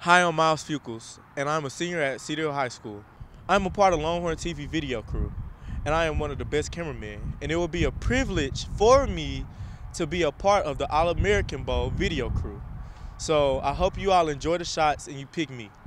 Hi, I'm Myles Fucuals, and I'm a senior at Cedar High School. I'm a part of Longhorn TV video crew, and I am one of the best cameramen. And it will be a privilege for me to be a part of the All-American Bowl video crew. So I hope you all enjoy the shots and you pick me.